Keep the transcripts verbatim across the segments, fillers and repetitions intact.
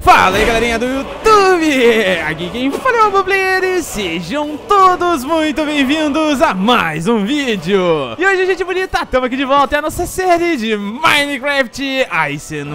Fala aí, galerinha do YouTube! Aqui quem fala é o Bubler e sejam todos muito bem-vindos a mais um vídeo! E hoje, gente bonita, estamos aqui de volta, é a nossa série de Minecraft Ice and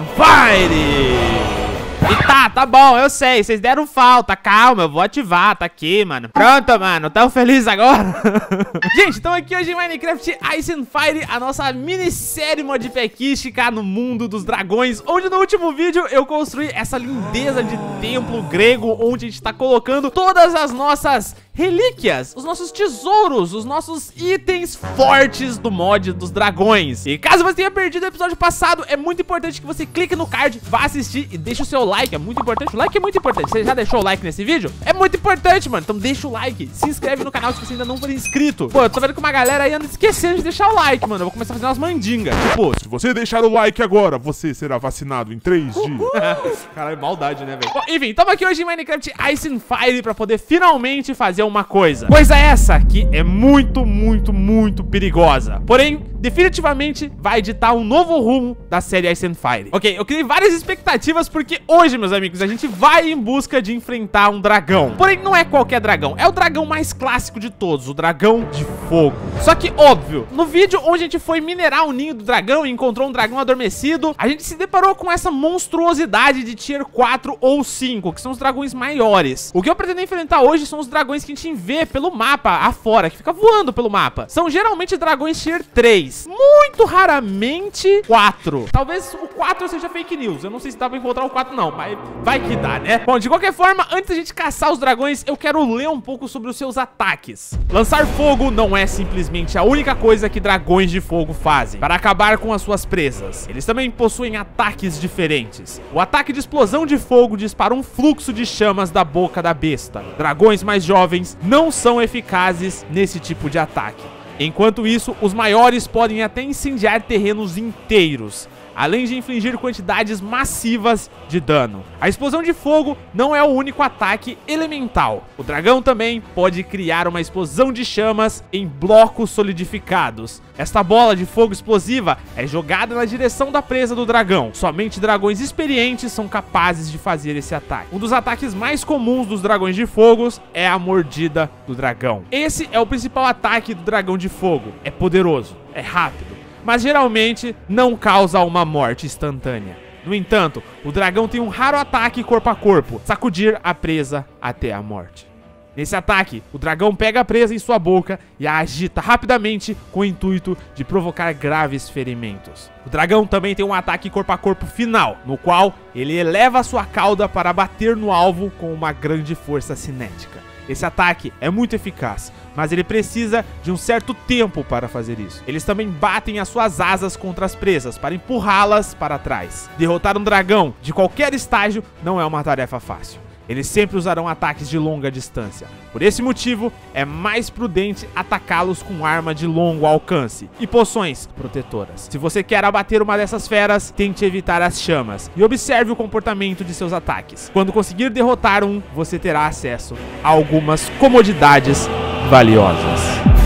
Fire! E tá, tá bom, eu sei, vocês deram falta, calma, eu vou ativar, tá aqui, mano. Pronto, mano, tão feliz agora? Gente, estamos aqui hoje em Minecraft Ice and Fire, a nossa minissérie modpackística no mundo dos dragões, onde no último vídeo eu construí essa lindeza de templo grego, onde a gente tá colocando todas as nossas relíquias, os nossos tesouros, os nossos itens fortes do mod dos dragões. E caso você tenha perdido o episódio passado, é muito importante que você clique no card, vá assistir e deixe o seu like, é muito importante. O like é muito importante. Você já deixou o like nesse vídeo? É muito importante, mano. Então deixa o like, se inscreve no canal se você ainda não for inscrito. Pô, eu tô vendo que uma galera aí anda esquecendo de deixar o like, mano. Eu vou começar a fazer umas mandingas. Pô, se você deixar o like agora, você será vacinado em três dias. Caralho, maldade, né, velho? Enfim, estamos aqui hoje em Minecraft Ice and Fire pra poder finalmente fazer uma coisa. Coisa essa que é muito, muito, muito perigosa. Porém, definitivamente vai ditar um novo rumo da série Ice and Fire. Ok, eu criei várias expectativas porque hoje, meus amigos, a gente vai em busca de enfrentar um dragão. Porém, não é qualquer dragão, é o dragão mais clássico de todos, o dragão de fogo. Só que, óbvio, no vídeo onde a gente foi minerar o ninho do dragão e encontrou um dragão adormecido, a gente se deparou com essa monstruosidade de tier quatro ou cinco, que são os dragões maiores. O que eu pretendo enfrentar hoje são os dragões que a gente vê pelo mapa afora, que fica voando pelo mapa. São geralmente dragões tier três, muito raramente quatro. Talvez o quatro seja fake news, eu não sei se dá pra encontrar o quatro não, mas vai que dá, né? Bom, de qualquer forma, antes da gente caçar os dragões, eu quero ler um pouco sobre os seus ataques. Lançar fogo não é simplesmente a única coisa que dragões de fogo fazem para acabar com as suas presas. Eles também possuem ataques diferentes. O ataque de explosão de fogo dispara um fluxo de chamas da boca da besta. Dragões mais jovens não são eficazes nesse tipo de ataque. Enquanto isso, os maiores podem até incendiar terrenos inteiros, além de infligir quantidades massivas de dano. A explosão de fogo não é o único ataque elemental. O dragão também pode criar uma explosão de chamas em blocos solidificados. Esta bola de fogo explosiva é jogada na direção da presa do dragão. Somente dragões experientes são capazes de fazer esse ataque. Um dos ataques mais comuns dos dragões de fogo é a mordida do dragão. Esse é o principal ataque do dragão de fogo. É poderoso, é rápido, mas geralmente não causa uma morte instantânea. No entanto, o dragão tem um raro ataque corpo a corpo, sacudir a presa até a morte. Nesse ataque, o dragão pega a presa em sua boca e a agita rapidamente com o intuito de provocar graves ferimentos. O dragão também tem um ataque corpo a corpo final, no qual ele eleva a sua cauda para bater no alvo com uma grande força cinética. Esse ataque é muito eficaz, mas ele precisa de um certo tempo para fazer isso. Eles também batem as suas asas contra as presas para empurrá-las para trás. Derrotar um dragão de qualquer estágio não é uma tarefa fácil. Eles sempre usarão ataques de longa distância. Por esse motivo, é mais prudente atacá-los com arma de longo alcance e poções protetoras. Se você quer abater uma dessas feras, tente evitar as chamas e observe o comportamento de seus ataques. Quando conseguir derrotar um, você terá acesso a algumas comodidades valiosas.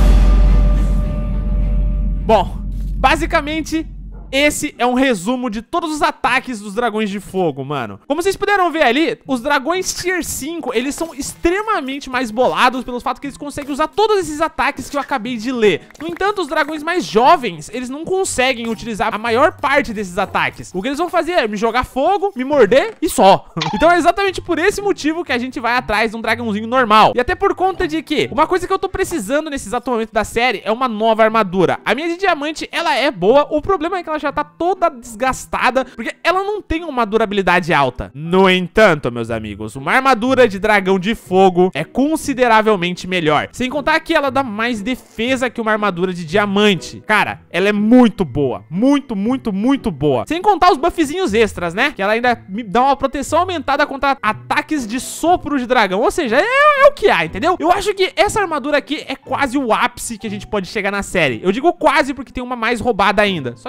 Bom, basicamente, esse é um resumo de todos os ataques dos dragões de fogo, mano. Como vocês puderam ver ali, os dragões tier cinco, eles são extremamente mais bolados pelo fato que eles conseguem usar todos esses ataques que eu acabei de ler. No entanto, os dragões mais jovens, eles não conseguem utilizar a maior parte desses ataques. O que eles vão fazer é me jogar fogo, me morder e só. Então é exatamente por esse motivo que a gente vai atrás de um dragãozinho normal. E até por conta de que uma coisa que eu tô precisando nesse exato momento da série é uma nova armadura. A minha de diamante, ela é boa, o problema é que ela já tá toda desgastada, porque ela não tem uma durabilidade alta. No entanto, meus amigos, uma armadura de dragão de fogo é consideravelmente melhor. Sem contar que ela dá mais defesa que uma armadura de diamante. Cara, ela é muito boa. Muito, muito, muito boa. Sem contar os buffzinhos extras, né? Que ela ainda me dá uma proteção aumentada contra ataques de sopro de dragão. Ou seja, é, é o que há, entendeu? Eu acho que essa armadura aqui é quase o ápice que a gente pode chegar na série. Eu digo quase porque tem uma mais roubada ainda. Só que essa aqui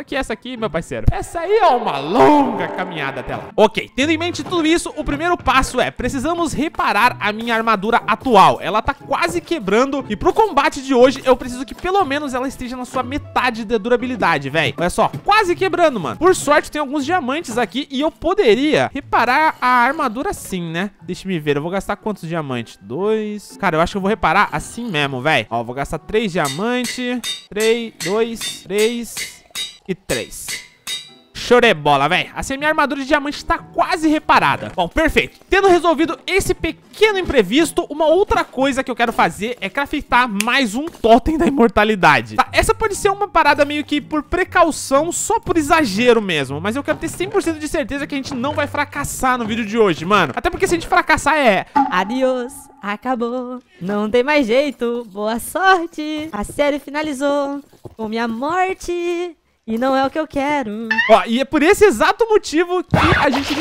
aqui, meu parceiro. Essa aí é uma longa caminhada até lá. Ok, tendo em mente tudo isso, o primeiro passo é, precisamos reparar a minha armadura atual. Ela tá quase quebrando e pro combate de hoje, eu preciso que pelo menos ela esteja na sua metade de durabilidade, velho. Olha só, quase quebrando, mano. Por sorte, tem alguns diamantes aqui e eu poderia reparar a armadura assim, né? Deixa me ver, eu vou gastar quantos diamantes? Dois. Cara, eu acho que eu vou reparar assim mesmo, velho. Ó, vou gastar três diamantes. Três, dois, três e três. Show de bola, velho. Assim, a minha armadura de diamante tá quase reparada. Bom, perfeito. Tendo resolvido esse pequeno imprevisto, uma outra coisa que eu quero fazer é craftar mais um totem da imortalidade. Tá, essa pode ser uma parada meio que por precaução, só por exagero mesmo. Mas eu quero ter cem por cento de certeza que a gente não vai fracassar no vídeo de hoje, mano. Até porque se a gente fracassar é... Adiós, acabou, não tem mais jeito, boa sorte. A série finalizou com minha morte. E não é o que eu quero. Ó, e é por esse exato motivo que a gente...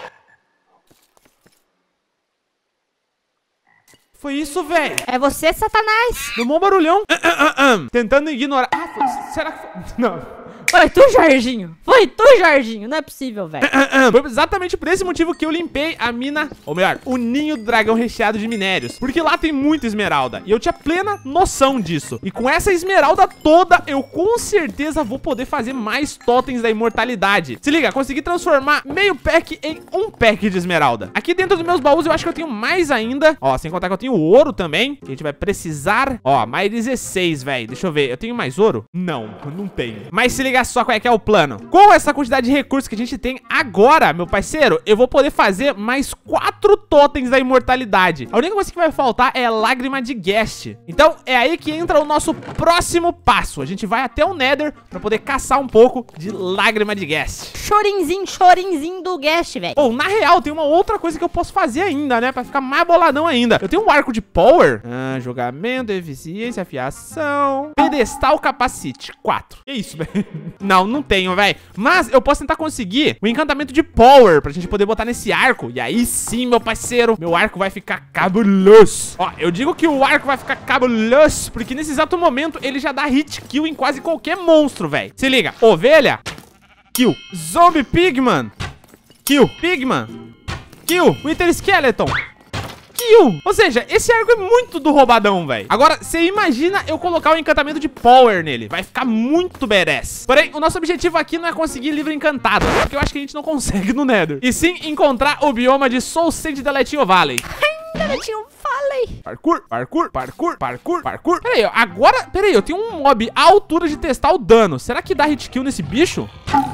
Foi isso, velho. É você, Satanás. Deu um barulhão. Ah, ah, ah, ah. Tentando ignorar. Ah, foi... será que foi... Não. Foi tu, Jorginho. Foi tu, Jorginho. Não é possível, velho. Foi exatamente por esse motivo que eu limpei a mina, ou melhor, o ninho do dragão recheado de minérios. Porque lá tem muita esmeralda. E eu tinha plena noção disso. E com essa esmeralda toda, eu com certeza vou poder fazer mais totens da imortalidade. Se liga, consegui transformar meio pack em um pack de esmeralda. Aqui dentro dos meus baús eu acho que eu tenho mais ainda. Ó, sem contar que eu tenho ouro também, que a gente vai precisar. Ó, mais dezesseis, velho. Deixa eu ver. Eu tenho mais ouro? Não, não tenho. Mas se liga só qual é que é o plano. Com essa quantidade de recursos que a gente tem agora, meu parceiro, eu vou poder fazer mais quatro totens da imortalidade. A única coisa que vai faltar é a lágrima de Ghast. Então é aí que entra o nosso próximo passo. A gente vai até o Nether pra poder caçar um pouco de lágrima de Ghast. Chorinzinho, chorinzinho do Ghast, velho. Ou, na real, tem uma outra coisa que eu posso fazer ainda, né? Pra ficar mais boladão ainda. Eu tenho um arco de power. Ah, jogamento, eficiência, afiação. Pedestal capacite. quatro. Que isso, velho? Não, não tenho, velho. Mas eu posso tentar conseguir o encantamento de power pra gente poder botar nesse arco. E aí sim, meu parceiro, meu arco vai ficar cabuloso. Ó, eu digo que o arco vai ficar cabuloso porque nesse exato momento ele já dá hit kill em quase qualquer monstro, velho. Se liga. Ovelha. Kill. Zombie Pigman. Kill. Pigman. Kill. Wither Skeleton. Kill. Ou seja, esse arco é muito do roubadão, velho. Agora, você imagina eu colocar o encantamento de power nele. Vai ficar muito badass. Porém, o nosso objetivo aqui não é conseguir livro encantado, porque eu acho que a gente não consegue no Nether. E sim encontrar o bioma de Soul Sand Deletinho Valley. Deletinho Valley. Parkour, parkour, parkour, parkour, parkour. Pera aí, agora... Pera aí, eu tenho um mob à altura de testar o dano. Será que dá hit kill nesse bicho?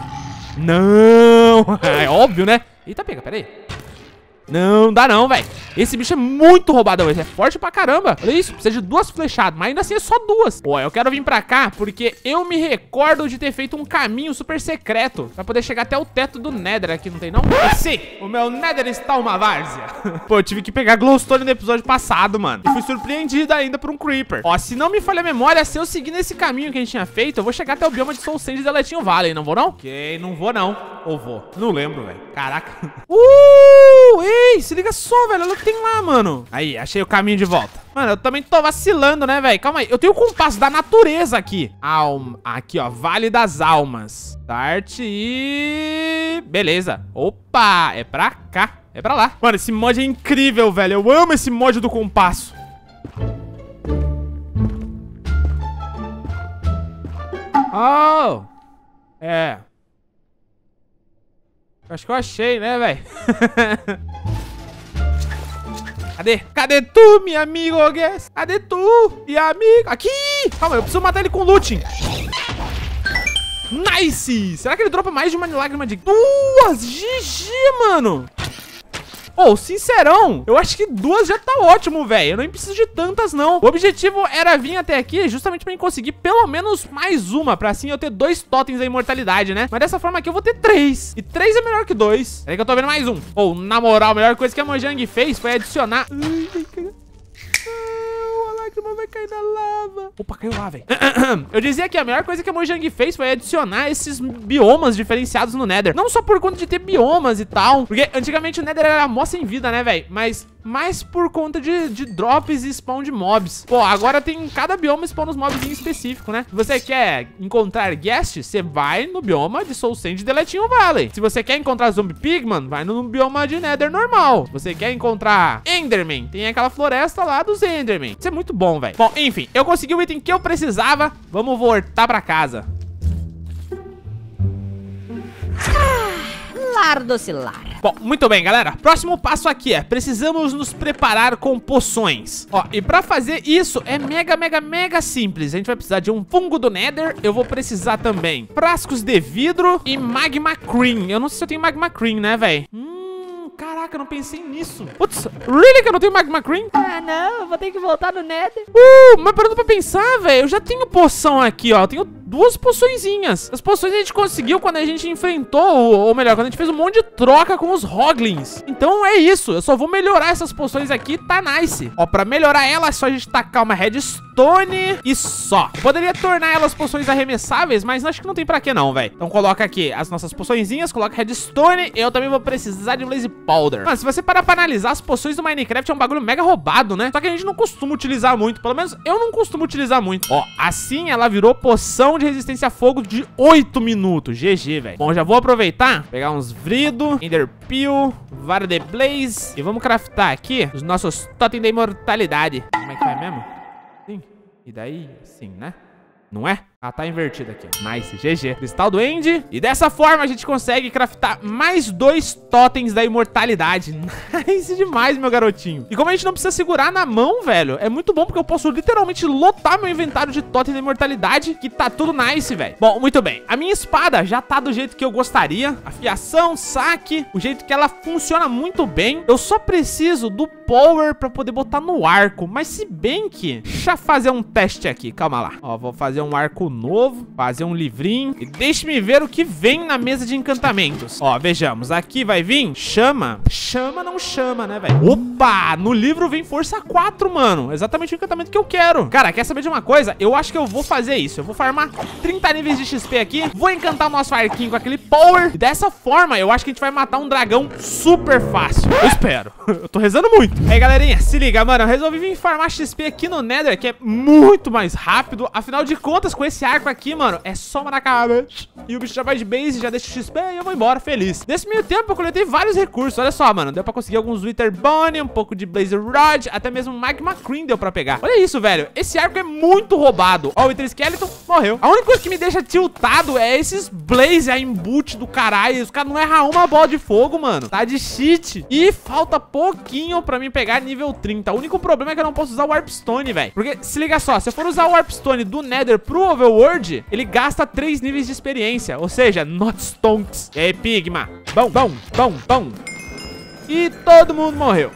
Não. É óbvio, né? Eita, pega, pera aí. Não, dá não, velho. Esse bicho é muito roubadão. Ele é forte pra caramba. Olha isso, precisa de duas flechadas. Mas ainda assim é só duas. Pô, eu quero vir pra cá porque eu me recordo de ter feito um caminho super secreto pra poder chegar até o teto do Nether aqui, não tem não? E sim, o meu Nether está uma várzea. Pô, eu tive que pegar glowstone no episódio passado, mano. E fui surpreendido ainda por um creeper. Ó, se não me falha a memória, se eu seguir nesse caminho que a gente tinha feito, eu vou chegar até o bioma de Soul Sand e Deletinho Valley. Não vou não? Ok, não vou não. Ou vou? Não lembro, velho. Caraca. Uh, ei, se liga só, velho. Olha o que tem lá, mano. Aí, achei o caminho de volta. Mano, eu também tô vacilando, né, velho? Calma aí. Eu tenho o compasso da natureza aqui. Alma. Aqui, ó. Vale das Almas. Start e... Beleza. Opa, é pra cá. É pra lá. Mano, esse mod é incrível, velho. Eu amo esse mod do compasso. Oh. É. Acho que eu achei, né, velho? Cadê? Cadê tu, meu amigo, Guess? Cadê tu, meu amigo? Aqui! Calma, eu preciso matar ele com looting. Nice! Será que ele dropa mais de uma lágrima de... Duas! G G, mano! Ô, oh, sincerão, eu acho que duas já tá ótimo, velho. Eu nem preciso de tantas, não. O objetivo era vir até aqui justamente pra mim conseguir pelo menos mais uma, pra assim eu ter dois totens da imortalidade, né? Mas dessa forma aqui eu vou ter três. E três é melhor que dois. Peraí que eu tô vendo mais um. Ou, oh, na moral, a melhor coisa que a Mojang fez foi adicionar... Ai, vai cair... Ah, a lágrima vai cair na lava. lava. Opa, caiu lá, velho. Eu dizia que a melhor coisa que a Mojang fez foi adicionar esses biomas diferenciados no Nether. Não só por conta de ter biomas e tal, porque antigamente o Nether era mó sem vida, né, velho? Mas mais por conta de, de drops e spawn de mobs. Pô, agora tem cada bioma spawn nos mobs em específico, né? Se você quer encontrar guest, você vai no bioma de Soul Sand de Deletinho Valley. Se você quer encontrar Zombie Pigman, vai no bioma de Nether normal. Se você quer encontrar Enderman, tem aquela floresta lá dos Enderman. Isso é muito bom, velho. Bom, enfim, eu consegui o item que eu precisava. Vamos voltar pra casa. Lar docilar. Bom, muito bem, galera. Próximo passo aqui é, precisamos nos preparar com poções. Ó, e pra fazer isso é mega, mega, mega simples. A gente vai precisar de um fungo do Nether. Eu vou precisar também frascos de vidro e magma cream. Eu não sei se eu tenho magma cream, né, velho? Hum, caraca, eu não pensei nisso. Putz, really que eu não tenho magma cream? Ah, não, eu vou ter que voltar no Nether. Uh, mas parando pra pensar, velho, eu já tenho poção aqui, ó. Eu tenho duas poçõezinhas. As poções a gente conseguiu quando a gente enfrentou, ou melhor, quando a gente fez um monte de troca com os Hoglins. Então é isso, eu só vou melhorar essas poções aqui, tá nice. Ó, pra melhorar elas, é só a gente tacar uma redstone e só. Eu poderia tornar elas poções arremessáveis, mas acho que não tem pra que não, velho. Então coloca aqui as nossas poçõezinhas, coloca redstone. Eu também vou precisar de blaze powder. Mano, se você parar pra analisar, as poções do Minecraft é um bagulho mega roubado, né? Só que a gente não costuma utilizar muito, pelo menos eu não costumo utilizar muito. Ó, assim ela virou poção de resistência a fogo de oito minutos. G G, velho. Bom, já vou aproveitar, pegar uns vrido, ender peel, vara de blaze e vamos craftar aqui os nossos totem da imortalidade. Como é que vai mesmo? Sim. E daí, sim, né? Não é? Ah, tá invertido aqui. Nice, G G. Cristal do End. E dessa forma a gente consegue craftar mais dois totens da imortalidade. Nice demais, meu garotinho. E como a gente não precisa segurar na mão, velho, é muito bom porque eu posso literalmente lotar meu inventário de totem da imortalidade, que tá tudo nice, velho. Bom, muito bem. A minha espada já tá do jeito que eu gostaria. Afiação, saque, o jeito que ela funciona muito bem. Eu só preciso do power pra poder botar no arco. Mas se bem que... Deixa eu fazer um teste aqui, calma lá. Ó, vou fazer um arco novo, fazer um livrinho e deixe-me ver o que vem na mesa de encantamentos. Ó, vejamos, aqui vai vir chama. Chama não chama, né, velho? Opa, no livro vem força quatro, mano. Exatamente o encantamento que eu quero. Cara, quer saber de uma coisa? Eu acho que eu vou fazer isso. Eu vou farmar trinta níveis de X P aqui, vou encantar o nosso arquinho com aquele power e dessa forma eu acho que a gente vai matar um dragão super fácil. Eu espero. Eu tô rezando muito. Aí, galerinha, se liga, mano. Eu resolvi vir farmar X P aqui no Nether, que é muito mais rápido. Afinal de contas, com esse arco aqui, mano, é só maracaba. E o bicho já vai de base, já deixa o X P e eu vou embora, feliz. Nesse meio tempo, eu coletei vários recursos. Olha só, mano. Deu pra conseguir alguns Wither Bone, um pouco de Blaze Rod, até mesmo Magma Cream deu pra pegar. Olha isso, velho. Esse arco é muito roubado. Ó, o Wither Skeleton morreu. A única coisa que me deixa tiltado é esses Blaze, a embute do caralho. Os caras não erram uma bola de fogo, mano. Tá de cheat. E falta pouquinho pra mim pegar nível trinta. O único problema é que eu não posso usar o Warpstone, velho. Porque, se liga só, se eu for usar o Warpstone do Nether pro Overworld, ele gasta três níveis de experiência. Ou seja, not stonks. E aí, Pigma? Bom, bom, bom, bom. E todo mundo morreu.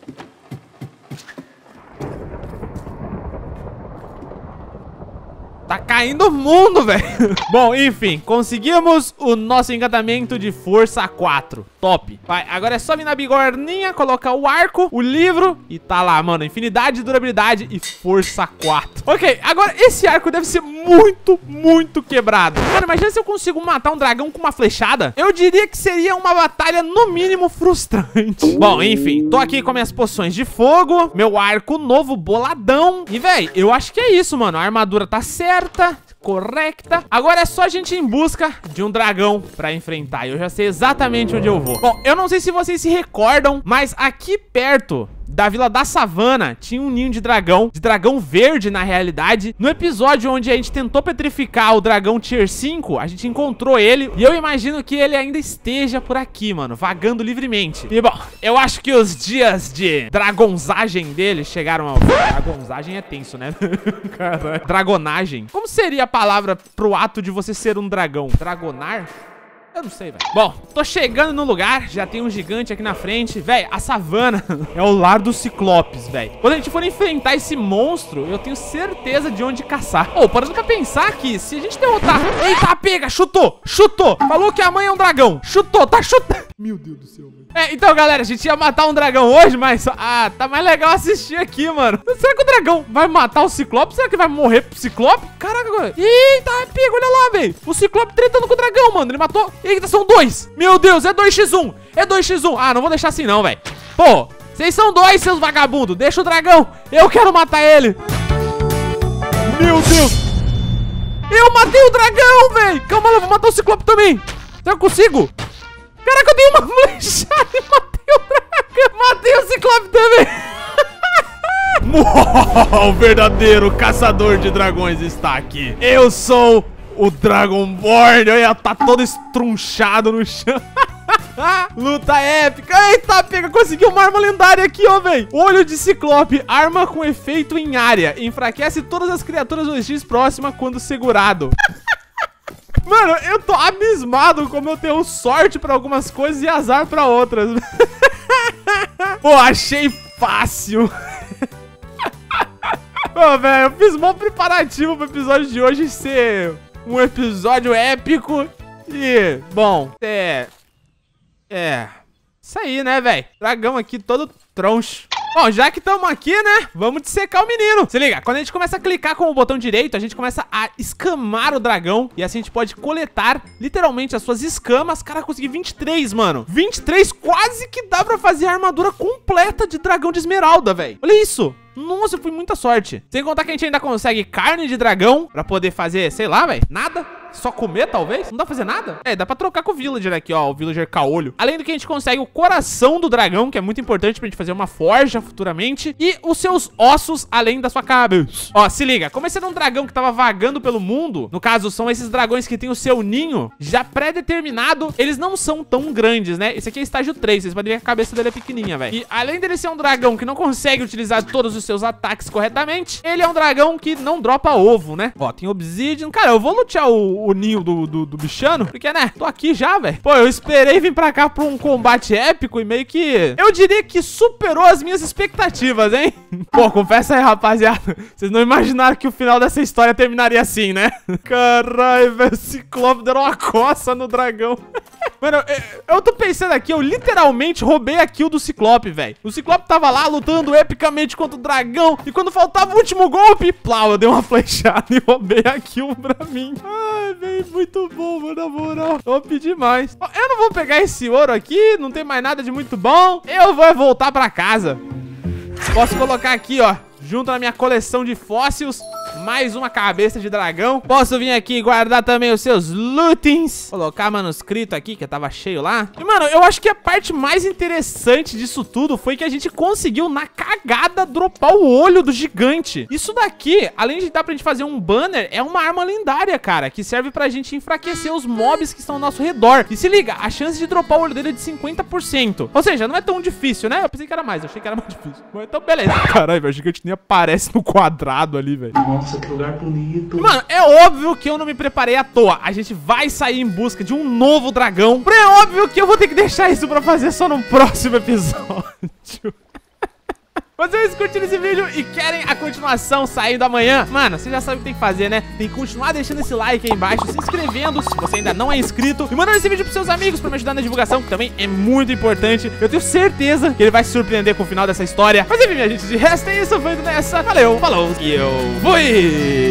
Tá caindo o mundo, velho. Bom, enfim, conseguimos o nosso encantamento de força quatro. Top. Vai, agora é só vir na bigorninha, colocar o arco, o livro e tá lá, mano. Infinidade, durabilidade e força quatro. Ok, agora esse arco deve ser muito, muito quebrado. Mano, imagina se eu consigo matar um dragão com uma flechada. Eu diria que seria uma batalha, no mínimo, frustrante. Bom, enfim, tô aqui com minhas poções de fogo, meu arco novo boladão. E, velho, eu acho que é isso, mano. A armadura tá certa. Correcta. Agora é só a gente ir em busca de um dragão pra enfrentar. Eu já sei exatamente onde eu vou. Bom, eu não sei se vocês se recordam, mas aqui perto da Vila da Savana tinha um ninho de dragão, de dragão verde na realidade. No episódio onde a gente tentou petrificar o dragão tier cinco, a gente encontrou ele e eu imagino que ele ainda esteja por aqui, mano, vagando livremente. E bom, eu acho que os dias de dragonzagem dele chegaram ao... Dragonzagem é tenso, né? Caralho. Dragonagem. Como seria a palavra pro ato de você ser um dragão? Dragonar? Eu não sei, velho. Bom, tô chegando no lugar, já tem um gigante aqui na frente. Velho, a savana é o lar dos ciclopes, velho. Quando a gente for enfrentar esse monstro, eu tenho certeza de onde caçar. Ô, oh, parando pra pensar que se a gente derrotar... Eita, pega, chutou, chutou. Falou que a mãe é um dragão. Chutou, tá chutando. Meu Deus do céu, velho. É, então, galera, a gente ia matar um dragão hoje, mas... Ah, tá mais legal assistir aqui, mano. Será que o dragão vai matar o ciclope? Será que vai morrer pro ciclope? Caraca, agora... Eita, pega, olha lá, velho. O ciclope tretando com o dragão, mano. Ele matou... Eita, são dois. Meu Deus, é dois contra um. É dois contra um. Ah, não vou deixar assim não, velho. Pô, vocês são dois, seus vagabundos. Deixa o dragão. Eu quero matar ele. Meu Deus. Eu matei o dragão, velho. Calma lá, eu vou matar o ciclope também. Será que eu consigo? Caraca, eu dei uma flechada e matei o dragão. Matei o ciclope também. O verdadeiro caçador de dragões está aqui. Eu sou o Dragonborn. Olha, tá todo estrunchado no chão. Luta épica. Eita, pega, consegui uma arma lendária aqui, ó, velho. Olho de ciclope, arma com efeito em área. Enfraquece todas as criaturas hostis próximas quando segurado. Mano, eu tô abismado como eu tenho sorte pra algumas coisas e azar pra outras. Pô, achei fácil. Pô, velho, eu fiz um preparativo pro episódio de hoje ser um episódio épico. E, bom, é... É... Isso aí, né, velho? Dragão aqui todo troncho. Bom, já que estamos aqui, né? Vamos dissecar o menino. Se liga, quando a gente começa a clicar com o botão direito, a gente começa a escamar o dragão. E assim a gente pode coletar, literalmente, as suas escamas. Cara, consegui vinte e três, mano. vinte e três, quase que dá pra fazer a armadura completa de dragão de esmeralda, velho. Olha isso. Nossa, foi muita sorte. Sem contar que a gente ainda consegue carne de dragão pra poder fazer, sei lá, velho, nada. Só comer, talvez? Não dá pra fazer nada? É, dá pra trocar com o villager aqui, ó, o villager caolho. Além do que a gente consegue o coração do dragão, que é muito importante pra gente fazer uma forja futuramente. E os seus ossos, além da sua cabeça. Ó, se liga, como esse era um dragão que tava vagando pelo mundo, no caso, são esses dragões que tem o seu ninho já pré-determinado, eles não são tão grandes, né? Esse aqui é estágio três, vocês podem ver que a cabeça dele é pequenininha, velho. E além dele ser um dragão que não consegue utilizar todos os seus ataques corretamente, ele é um dragão que não dropa ovo, né? Ó, tem obsidian. Cara, eu vou lutear o, o ninho do, do, do bichano, porque, né, tô aqui já, velho. Pô, eu esperei vir pra cá pra um combate épico e meio que... Eu diria que superou as minhas expectativas, hein? Pô, confessa aí, rapaziada. Vocês não imaginaram que o final dessa história terminaria assim, né? Caralho, velho, o ciclope deu uma coça no dragão. Mano, eu, eu tô pensando aqui, eu literalmente roubei a kill do ciclope, velho. O ciclope tava lá lutando epicamente contra o dragão e quando faltava o último golpe, plau, eu dei uma flechada e roubei a kill pra mim. Ai, velho, muito bom, mano, na moral. Eu vou pedir mais. Eu não vou pegar esse ouro aqui, não tem mais nada de muito bom. Eu vou voltar pra casa. Posso colocar aqui, ó, junto na minha coleção de fósseis, mais uma cabeça de dragão. Posso vir aqui e guardar também os seus lootings. Colocar manuscrito aqui, que tava cheio lá. E, mano, eu acho que a parte mais interessante disso tudo foi que a gente conseguiu, na cagada, dropar o olho do gigante. Isso daqui, além de dar pra gente fazer um banner, é uma arma lendária, cara, que serve pra gente enfraquecer os mobs que estão ao nosso redor. E se liga, a chance de dropar o olho dele é de cinquenta por cento. Ou seja, não é tão difícil, né? Eu pensei que era mais, eu achei que era mais difícil. Então, beleza. Caralho, velho, o gigante nem aparece no quadrado ali, velho. Nossa, que lugar bonito. Mano, é óbvio que eu não me preparei à toa. A gente vai sair em busca de um novo dragão. Mas é óbvio que eu vou ter que deixar isso pra fazer só no próximo episódio. Mas vocês curtiram esse vídeo e querem a continuação saindo amanhã, mano, você já sabe o que tem que fazer, né? Tem que continuar deixando esse like aí embaixo, se inscrevendo se você ainda não é inscrito e mandando esse vídeo pros seus amigos pra me ajudar na divulgação, que também é muito importante. Eu tenho certeza que ele vai se surpreender com o final dessa história. Mas enfim, minha gente, de resto é isso, foi nessa. Valeu, falou e eu fui!